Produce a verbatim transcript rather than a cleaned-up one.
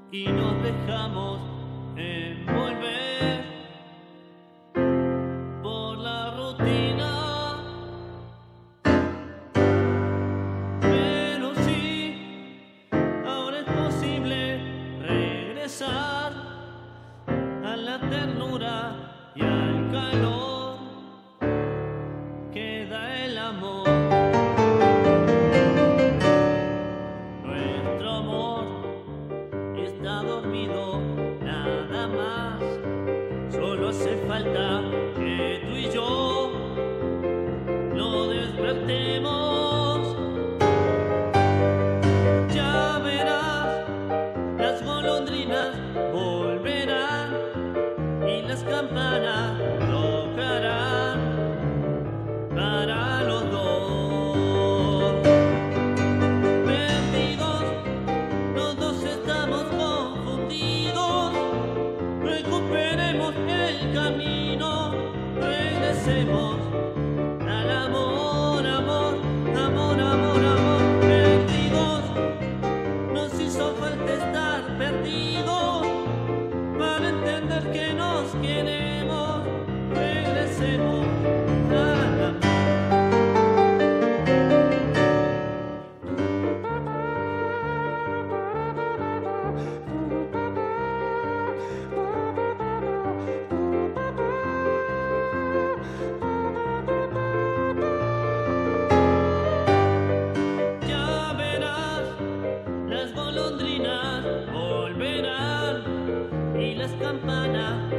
y nos dejamos envolver por la rutina. Pero sí, ahora es posible regresar a la ternura y al calor que da el amor. Nuestro amor está dormido, nada más. Solo hace falta que tú y yo lo despertemos. Ya verás, las golondrinas volverán y las campanas tocarán para los dos. Perdidos, los dos estamos confundidos. Recuperemos el camino, regresemos al amor, amor, amor, amor, amor. Perdidos, nos hizo falta estar perdidos para entender que nos queremos. Regresemos al amor. Ya verás, las golondrinas volverán y las campanas